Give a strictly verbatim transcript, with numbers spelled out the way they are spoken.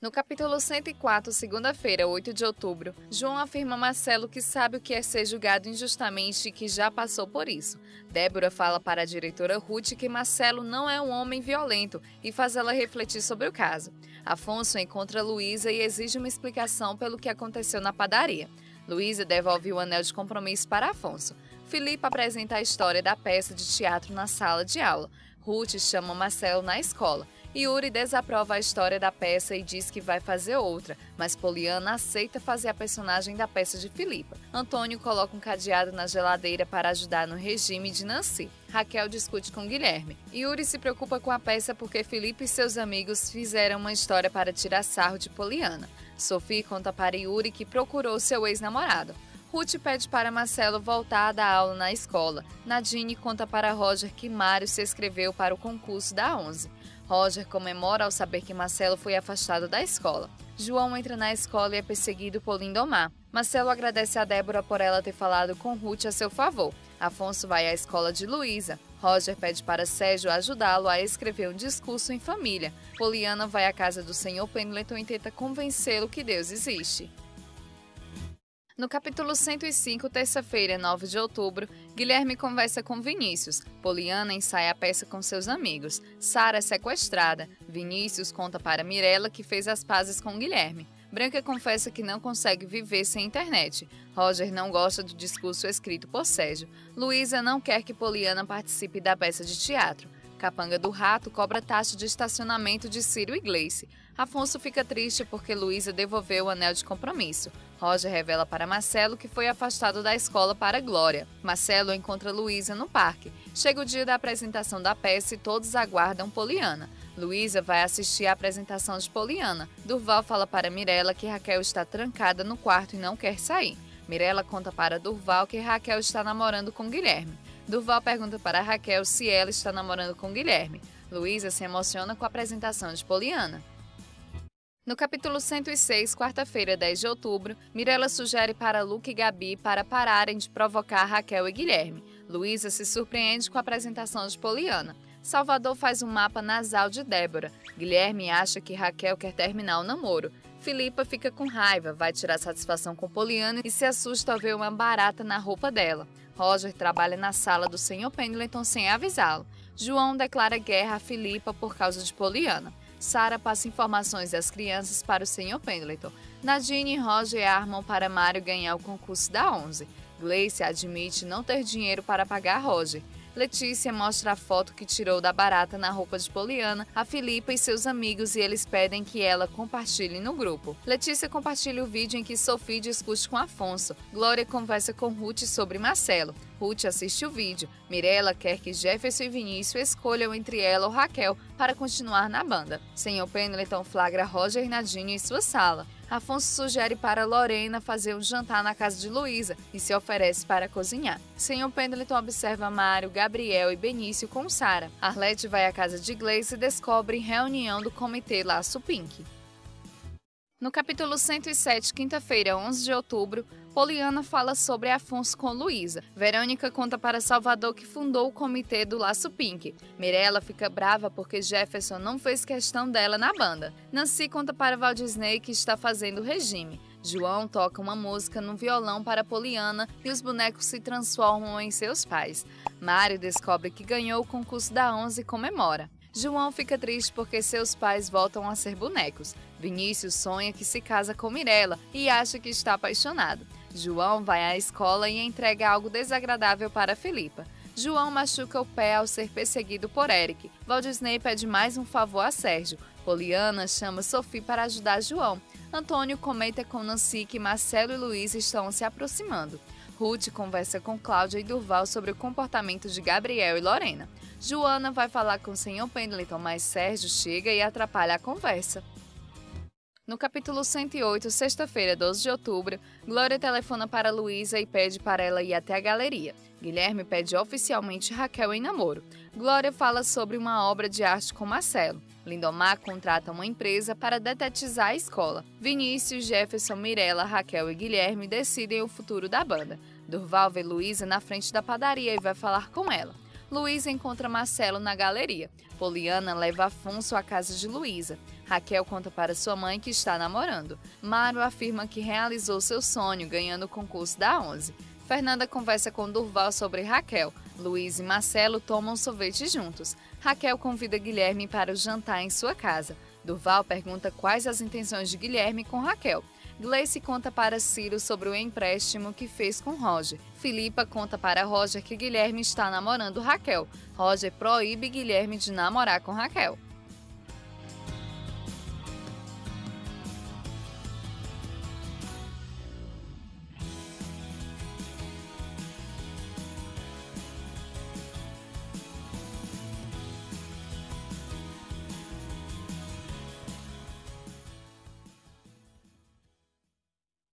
No capítulo cento e quatro, segunda-feira, oito de outubro, João afirma a Marcelo que sabe o que é ser julgado injustamente e que já passou por isso. Débora fala para a diretora Ruth que Marcelo não é um homem violento e faz ela refletir sobre o caso. Afonso encontra Luísa e exige uma explicação pelo que aconteceu na padaria. Luísa devolve o anel de compromisso para Afonso. Filipe apresenta a história da peça de teatro na sala de aula. Ruth chama Marcelo na escola. Yuri desaprova a história da peça e diz que vai fazer outra, mas Poliana aceita fazer a personagem da peça de Filipa. Antônio coloca um cadeado na geladeira para ajudar no regime de Nancy. Raquel discute com Guilherme. Yuri se preocupa com a peça porque Filipe e seus amigos fizeram uma história para tirar sarro de Poliana. Sophie conta para Yuri que procurou seu ex-namorado. Ruth pede para Marcelo voltar a dar aula na escola. Nadine conta para Roger que Mário se inscreveu para o concurso da onze. Roger comemora ao saber que Marcelo foi afastado da escola. João entra na escola e é perseguido por Lindomar. Marcelo agradece a Débora por ela ter falado com Ruth a seu favor. Afonso vai à escola de Luísa. Roger pede para Sérgio ajudá-lo a escrever um discurso em família. Poliana vai à casa do senhor Pendleton e tenta convencê-lo que Deus existe. No capítulo cento e cinco, terça-feira, nove de outubro, Guilherme conversa com Vinícius. Poliana ensaia a peça com seus amigos. Sara é sequestrada. Vinícius conta para Mirella que fez as pazes com Guilherme. Branca confessa que não consegue viver sem internet. Roger não gosta do discurso escrito por Sérgio. Luísa não quer que Poliana participe da peça de teatro. Capanga do Rato cobra taxa de estacionamento de Ciro e Gleice. Afonso fica triste porque Luísa devolveu o anel de compromisso. Roger revela para Marcelo que foi afastado da escola para Glória. Marcelo encontra Luísa no parque. Chega o dia da apresentação da peça e todos aguardam Poliana. Luísa vai assistir à apresentação de Poliana. Durval fala para Mirella que Raquel está trancada no quarto e não quer sair. Mirella conta para Durval que Raquel está namorando com Guilherme. Durval pergunta para Raquel se ela está namorando com Guilherme. Luísa se emociona com a apresentação de Poliana. No capítulo cento e seis, quarta-feira, dez de outubro, Mirella sugere para Luke e Gabi para pararem de provocar Raquel e Guilherme. Luísa se surpreende com a apresentação de Poliana. Salvador faz um mapa nasal de Débora. Guilherme acha que Raquel quer terminar o namoro. Filipa fica com raiva, vai tirar satisfação com Poliana e se assusta ao ver uma barata na roupa dela. Roger trabalha na sala do senhor Pendleton sem avisá-lo. João declara guerra a Filipa por causa de Poliana. Sara passa informações das crianças para o senhor Pendleton. Nadine e Roger armam para Mário ganhar o concurso da onze. Gleice admite não ter dinheiro para pagar Roger. Letícia mostra a foto que tirou da barata na roupa de Poliana a Filipa e seus amigos e eles pedem que ela compartilhe no grupo. Letícia compartilha o vídeo em que Sophie discute com Afonso. Glória conversa com Ruth sobre Marcelo. Ruth assiste o vídeo. Mirella quer que Jefferson e Vinícius escolham entre ela ou Raquel para continuar na banda. senhor Pendleton flagra Roger e Nadine em sua sala. Afonso sugere para Lorena fazer um jantar na casa de Luísa e se oferece para cozinhar. senhor Pendleton observa Mário, Gabriel e Benício com Sara. Arlete vai à casa de Gleice e descobre reunião do comitê Laço Pink. No capítulo cento e sete, quinta-feira, onze de outubro, Poliana fala sobre Afonso com Luísa. Verônica conta para Salvador que fundou o comitê do Laço Pink. Mirella fica brava porque Jefferson não fez questão dela na banda. Nancy conta para Walt Disney que está fazendo regime. João toca uma música no violão para Poliana e os bonecos se transformam em seus pais. Mário descobre que ganhou o concurso da onze e comemora. João fica triste porque seus pais voltam a ser bonecos. Vinícius sonha que se casa com Mirella e acha que está apaixonado. João vai à escola e entrega algo desagradável para Filipa. João machuca o pé ao ser perseguido por Eric. Walt Disney pede mais um favor a Sérgio. Poliana chama Sophie para ajudar João. Antônio comenta com Nancy que Marcelo e Luísa estão se aproximando. Ruth conversa com Cláudia e Durval sobre o comportamento de Gabriel e Lorena. Joana vai falar com o senhor Pendleton, mas Sérgio chega e atrapalha a conversa. No capítulo cento e oito, sexta-feira, doze de outubro, Glória telefona para Luísa e pede para ela ir até a galeria. Guilherme pede oficialmente Raquel em namoro. Glória fala sobre uma obra de arte com Marcelo. Lindomar contrata uma empresa para detetizar a escola. Vinícius, Jefferson, Mirella, Raquel e Guilherme decidem o futuro da banda. Durval vê Luísa na frente da padaria e vai falar com ela. Luísa encontra Marcelo na galeria. Poliana leva Afonso à casa de Luísa. Raquel conta para sua mãe que está namorando. Mário afirma que realizou seu sonho ganhando o concurso da onze. Fernanda conversa com Durval sobre Raquel. Luísa e Marcelo tomam sorvete juntos. Raquel convida Guilherme para o jantar em sua casa. Durval pergunta quais as intenções de Guilherme com Raquel. Gleice conta para Ciro sobre o empréstimo que fez com Roger. Filipa conta para Roger que Guilherme está namorando Raquel. Roger proíbe Guilherme de namorar com Raquel.